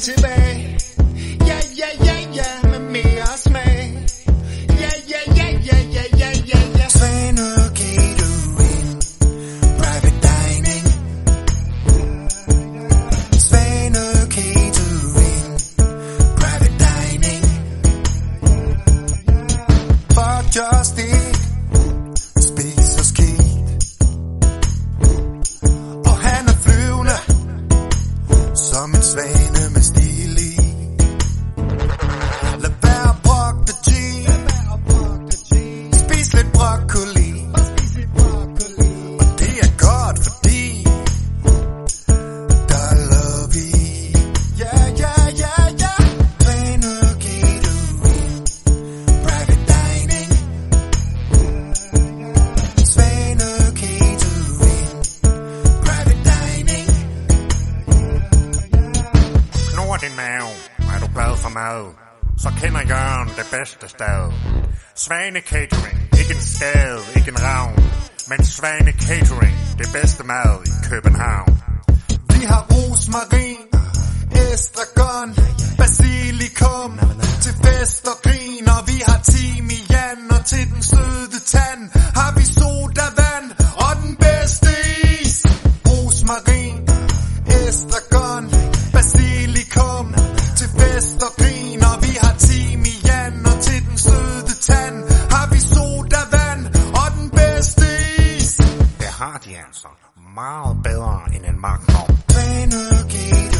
tilbage. Ja, ja, ja, ja, med mere smag. Ja, ja, ja, ja, ja, ja, ja, ja. Svane Catering, private dining. Svane Catering, private dining. For just ikke spis og skidt. Og han er flyvende som en svane med stil i. Lad være brugt af jean. Spis lidt broccoli. Og det er godt, fordi der er love i. Ja, ja, ja, ja. Svane Catering, private dining. Svane Catering, private dining. Knurrer din mave, er du glad for mad, så kender Jørgen det bedste sted. Svane Catering, ikke en skade, ikke en ravn, men Svane Catering, det bedste mad i København. Vi har rosmarin, estragon, basilikum til fest og grin, og vi har timian, og til den søde tand har vi sodavand og den bedste is. Rosmarin, estragon, basilikum til fest og grin, og vi har timian, og til den søde tand har vi sodavand og den bedste is. Det har de altså meget bedre end en magtnov. Svane Catering.